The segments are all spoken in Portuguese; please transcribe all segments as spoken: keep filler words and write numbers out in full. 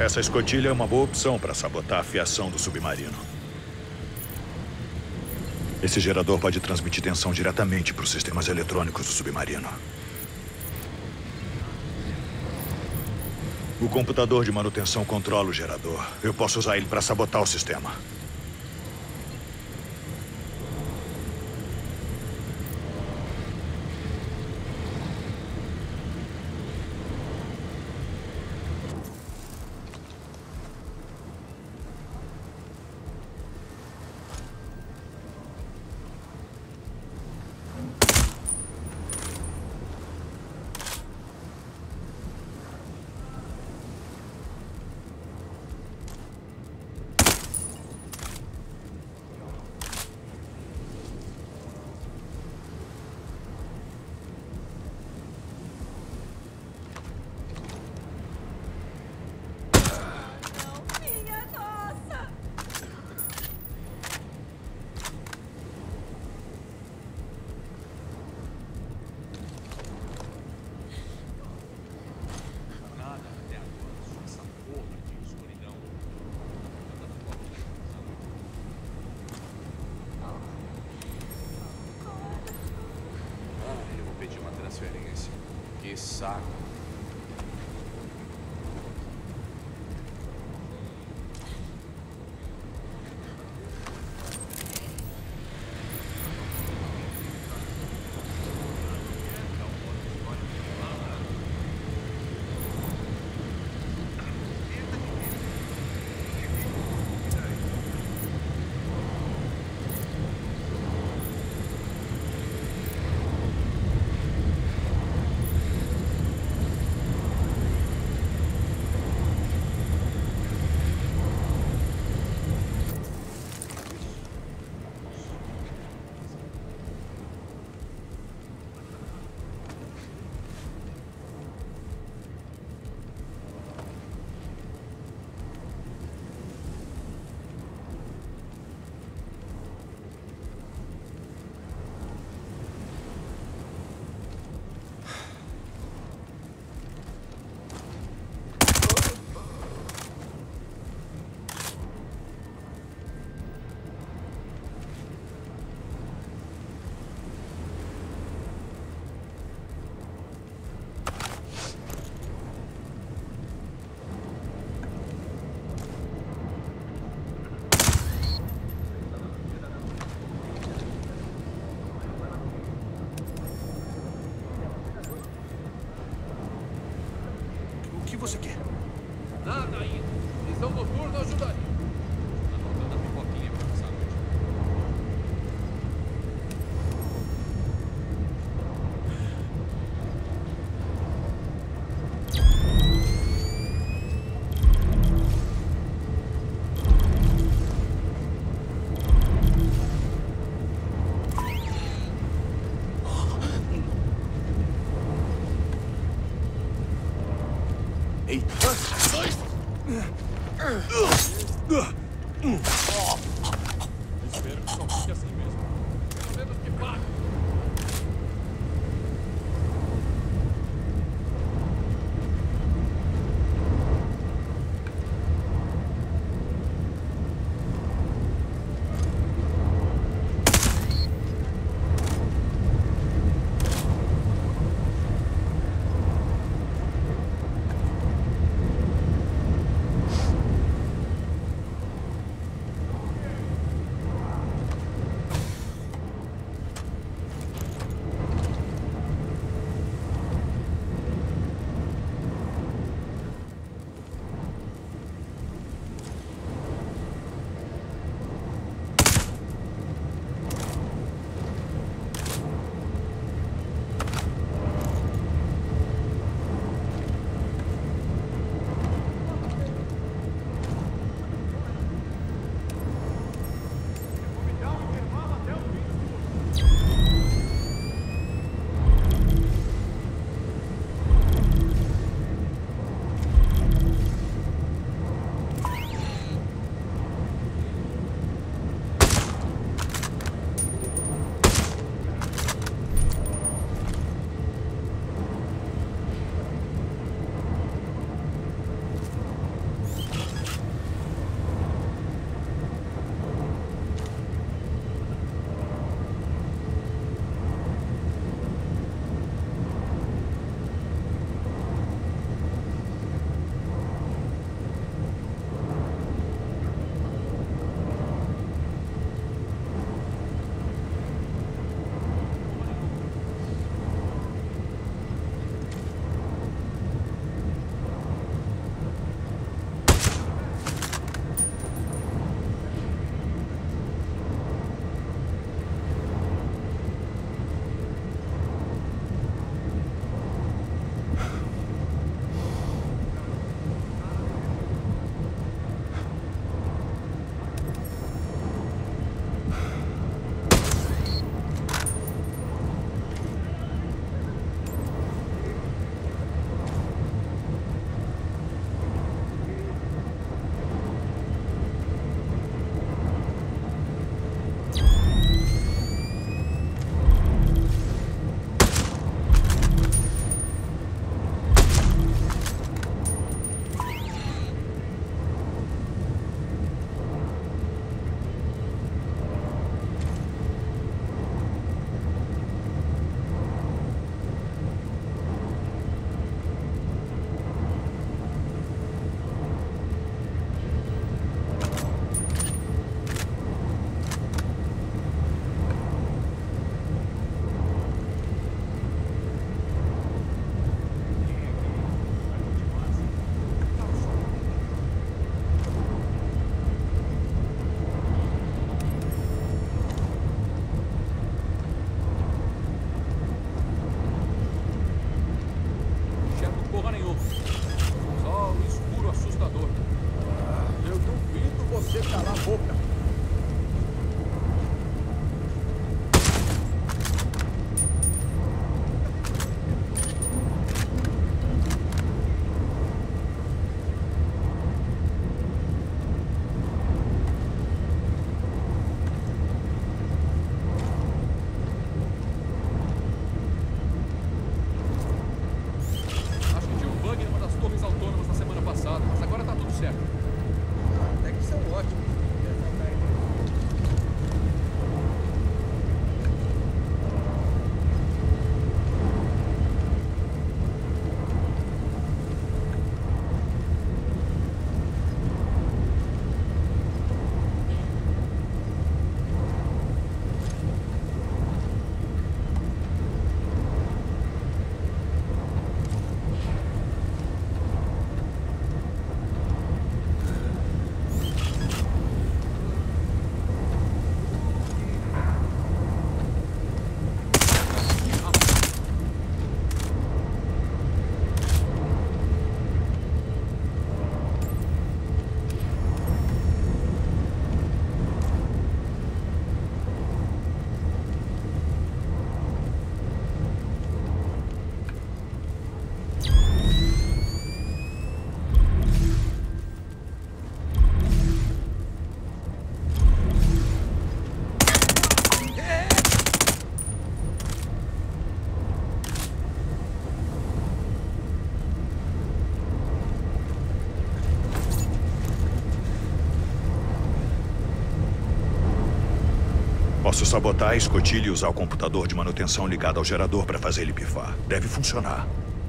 Essa escotilha é uma boa opção para sabotar a fiação do submarino. Esse gerador pode transmitir tensão diretamente para os sistemas eletrônicos do submarino. O computador de manutenção controla o gerador. Eu posso usar ele para sabotar o sistema. Que saco. O que você quer? Nada ainda. Visão noturna ajudaria. Anotando a pipoquinha pra essa noite. Eita! Espero que só fique assim mesmo. Pelo menos que pague. Posso sabotar a escotilha e usar o computador de manutenção ligado ao gerador para fazer ele pifar. Deve funcionar.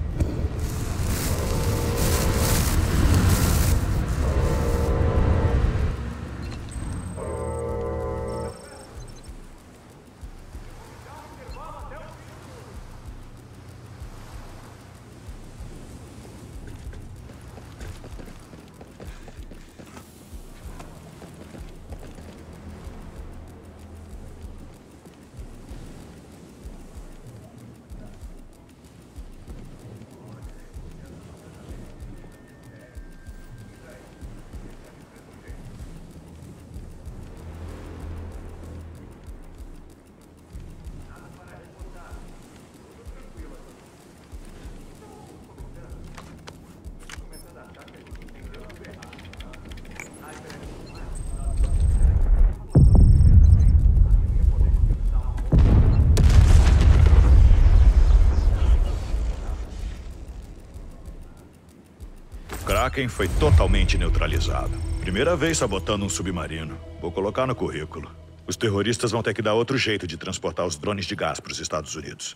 Kraken foi totalmente neutralizado. Primeira vez sabotando um submarino. Vou colocar no currículo. Os terroristas vão ter que dar outro jeito de transportar os drones de gás para os Estados Unidos.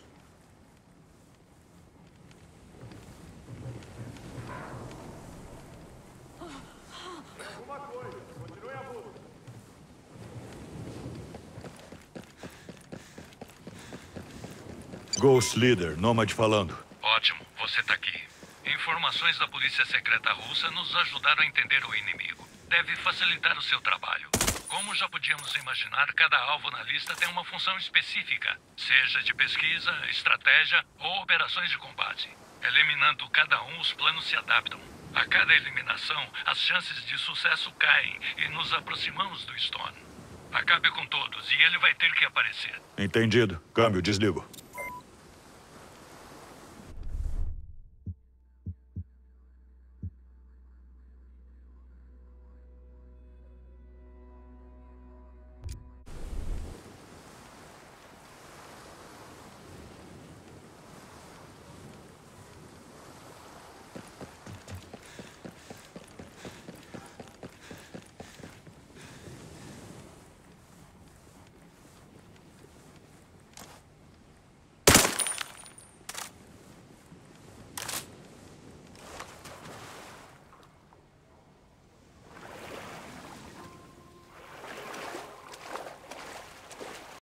Ghost Leader, Nômade falando. Ótimo, você tá aqui. Informações da polícia secreta russa nos ajudaram a entender o inimigo. Deve facilitar o seu trabalho. Como já podíamos imaginar, cada alvo na lista tem uma função específica, seja de pesquisa, estratégia ou operações de combate. Eliminando cada um, os planos se adaptam. A cada eliminação, as chances de sucesso caem e nos aproximamos do Stone. Acabe com todos e ele vai ter que aparecer. Entendido. Câmbio, desligo.